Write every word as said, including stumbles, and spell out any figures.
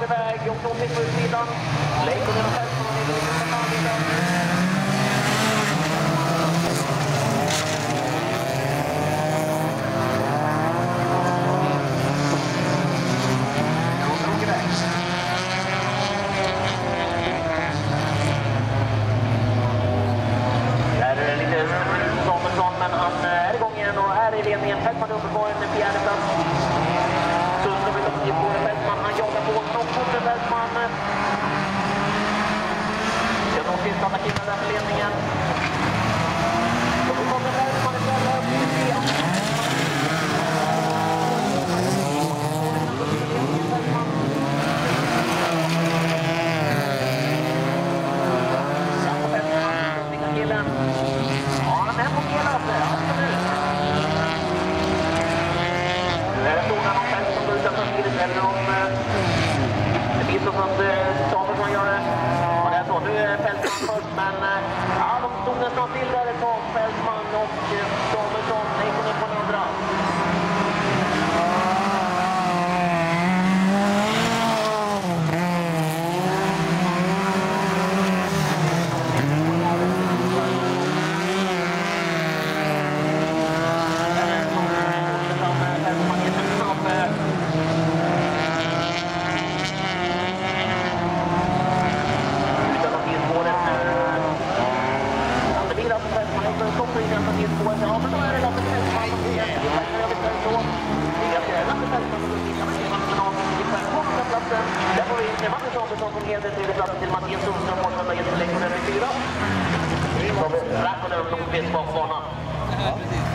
iväg och från mitt på utsidan. Leikonen och Fältman i låten. Ledningen Fältman uppe på en fjärde plats. Sundström vill upp på Fältman. Han jagar på Stockholm Fältman. Ska de sista attackerna där för ledningen. Och då kommer Fältman istället. Sen på Fältman. Vilka killen. Ja, han är på killen. Eller om det blir så att Samuelsson gör det. Ja, det är så. Nu är Fältman först, men ja, de stod nästan till där ett tag. Fältman och Samuelsson. Nej, kommer på den andra. Till Mattias Sundström och Mattias Leikonen i fyra. Vi har Räkkonen och Lopez på banan.